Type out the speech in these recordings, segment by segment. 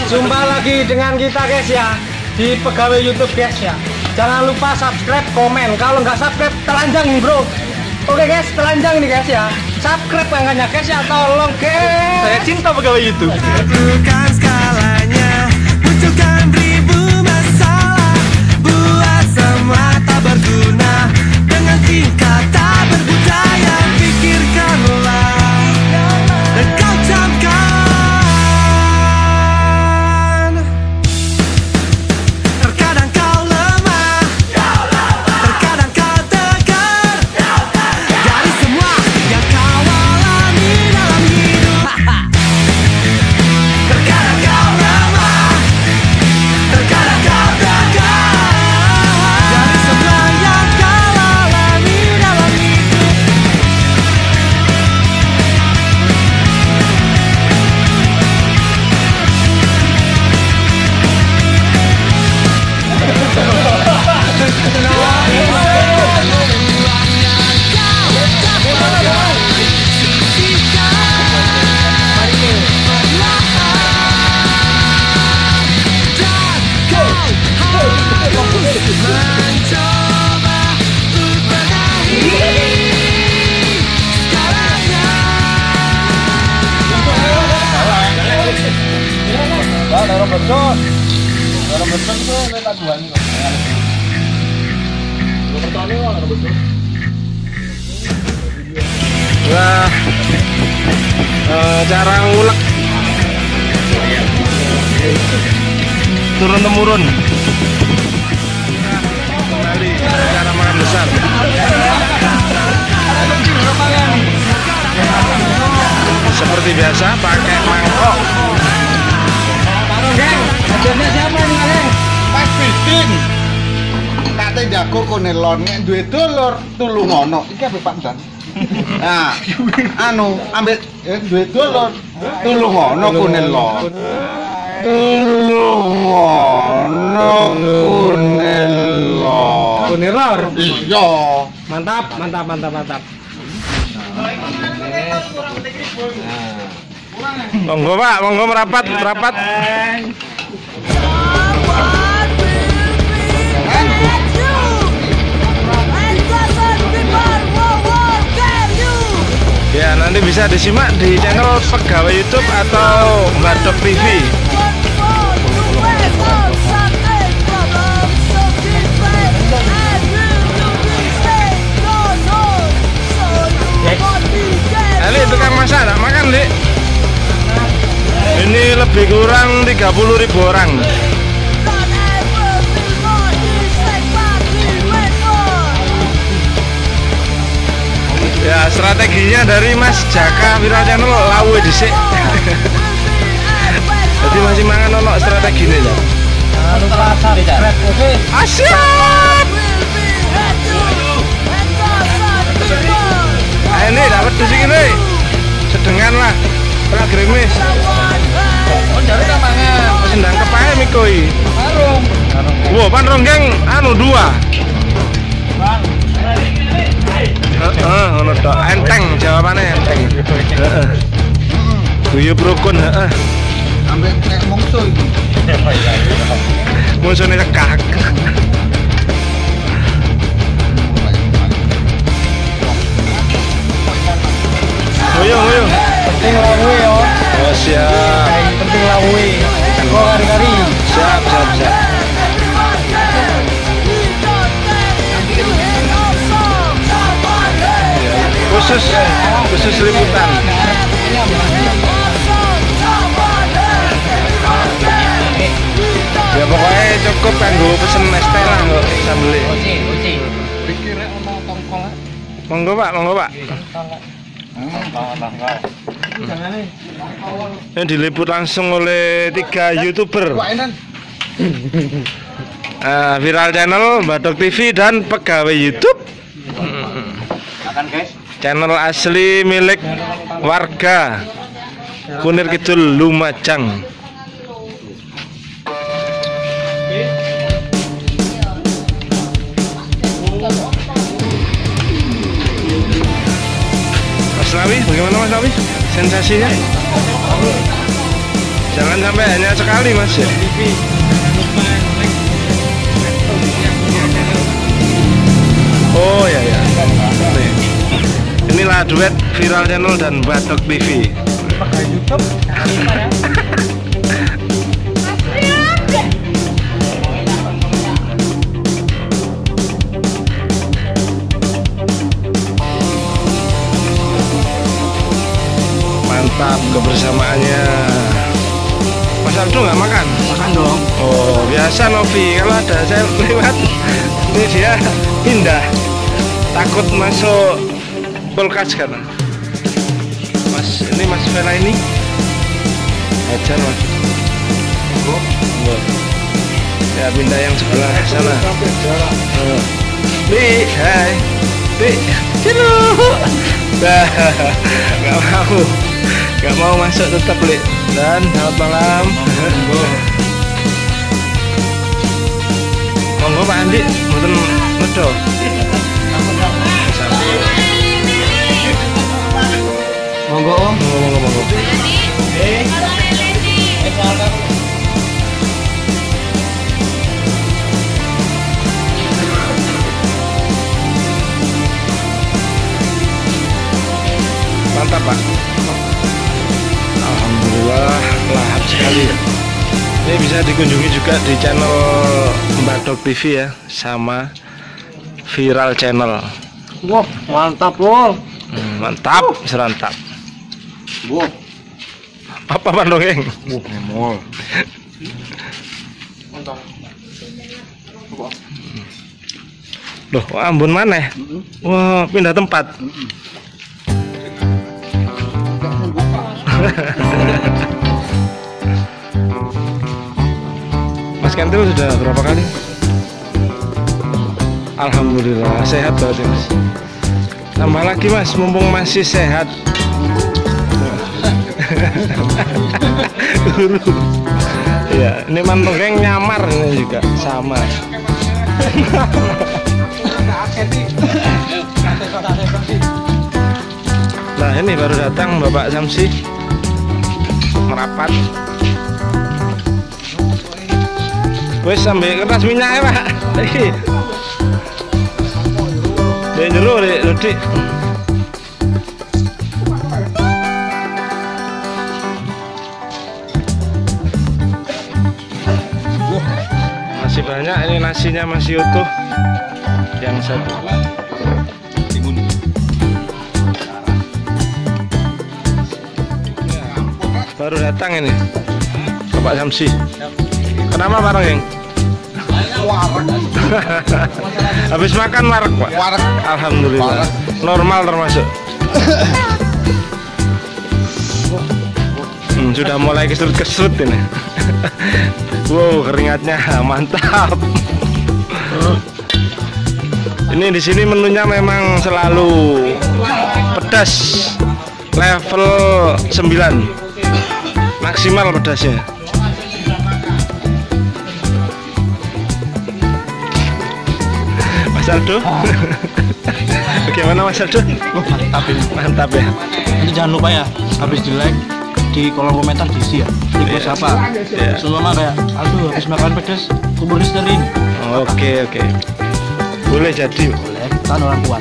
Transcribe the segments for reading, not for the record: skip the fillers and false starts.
Jumpa lagi dengan kita guys ya di Pegawai YouTube guys ya. Jangan lupa subscribe, komen. Kalau nggak subscribe telanjang nih bro. Oke guys, telanjang nih guys ya. Subscribe makanya guys ya, tolong guys. Saya cinta Pegawai YouTube. Bukan skalanya, munculkan ribu masalah, buat semua tak berguna dengan tingkah tak berbudaya. Pikirkanlah dan kau camkan. Terkadang kau lemah, terkadang kau tegar. Dari semua yang kau alami dalam hidup, terkadang kau lemah, terkadang kau tegar. Dari semua yang kau alami dalam hidup. Wah, cara ngulek turun temurun. Kembali cara makan besar. Seperti biasa pakai mangkok. Geng, ajarnya siapa nih geng? Pas bidding. Kate jago konelon nek duwe dulur tulungono. Iki ape Pak Dan? Nah, ambil duwe dulur tulungono konelon. Tulungono konelon. Kunilor. Iya. Mantap, mantap, mantap, mantap. Monggo Pak, monggo merapat, merapat. Ya, nanti bisa disimak di channel Pegawai YouTube atau Badok TV. Ali, tukang masak tak makan, Dik? Ini lebih kurang 30.000 orang. Ya, strateginya dari Mas Jaka Viral Channel lawe dhisik. Jadi masih mangan ono strategi nih ya. Jangan lupa subscribe, oke? Asyik. Ini dapat di sini. Sedengan lah. Ora gremes. Oh, jare tak mangan. Sendang kepae mikoi. Sarung. Wo, pan ronggeng anu 2. Ngono tok. Enteng jawabannya enteng. Heeh. Guyub rukun, heeh. Ambek nek mungsu iki. Musuhnya cekak. Nguyung. Penting lawe yo. Oh, siap. Penting lawe. Teko kari-kari. Siap. Khusus liputan. Ya pokoknya cukup kan gue pesen es teh lah kok sambelnya. Pikir ono tongkol. Monggo Pak. Yang diliput langsung oleh 3 YouTuber. Viral Channel, Badok TV dan Pegawai YouTube. Makan guys. Channel asli milik warga Kunir Kidul Lumajang. Mas Lawi, bagaimana Mas Lawi? Sensasinya? Jangan sampai hanya sekali mas ya. Oh ya ya. Nih. Inilah duet Viral Channel dan Batok TV. Pakai YouTube. Mantap kebersamaannya. Mas Aldo nggak makan? Makan dong. Oh biasa Novi, kalau ada saya lewat ini dia pindah, takut masuk kulkas kan. Mas ini Mas Vela ini ajar mas. Oh. Ya pindah yang sebelah sana. Bi, hai, Bi, halo. Dah, nggak mau masuk tetap Li. Dan selamat malam. Monggo Pak Andi, mboten medho. Monggo Om. Monggo. Mantap Pak. Alhamdulillah lahap sekali ya. Ini bisa dikunjungi juga di channel Batok TV ya, sama Viral Channel. Wah, mantap loh. Mantap, serantap. Wah, Apa Pandongeng? ngemol. Loh, ambon maneh. Wah, pindah tempat. Mas Kentil sudah berapa kali? Alhamdulillah sehat banget ya Mas. Tambah lagi Mas, mumpung masih sehat. Ya, ini mantongeng nyamar ini juga sama. Nah ini baru datang Bapak Samsi merapat. Wes sambil kertas minyak ya Pak. Dia jero dek Ludi. Masih banyak ini, nasinya masih utuh. Yang satu baru datang ini Bapak Samsi. Kenapa Pak Ronggeng? Habis makan warek Pak? Warek. Alhamdulillah. Normal termasuk. Sudah mulai kesrut-kesrut ini. Wow, keringatnya mantap. Ini di sini menunya memang selalu pedas level 9. Maksimal pedasnya. Mas Aldo, bagaimana Mas Aldo? Mantap ini. Mantap ya. Nanti jangan lupa ya, habis di like di kolom komentar diisi ya. Request apa? Iya. Semua kayak, aduh habis makan pedas, kubur listerin. Oke. Boleh jadi. Boleh, kan orang kuat.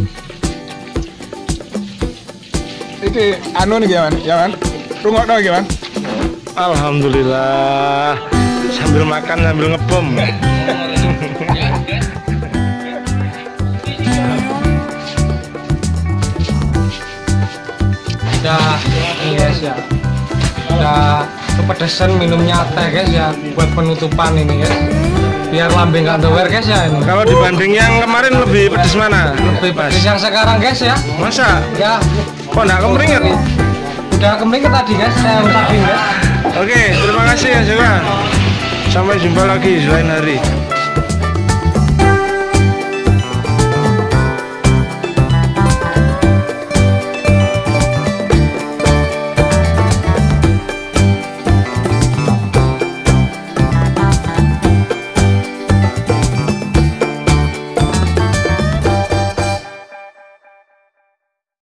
Iki anu nih gimana? Ya kan? Rungokno gimana? Alhamdulillah. Sambil makan sambil ngebom. Udah ini guys ya, udah kepedesan minumnya teh guys ya, buat penutupan ini guys, biar lambeng nggak doer guys ya ini. Kalau dibanding yang kemarin lebih pedes mana? Lebih pedes yang sekarang guys ya. Masa? Ya, Kok nggak kemeringet? udah kemeringet tadi guys, saya ucapin guys. Oke, terima kasih ya Jaga. Sampai jumpa lagi di lain hari.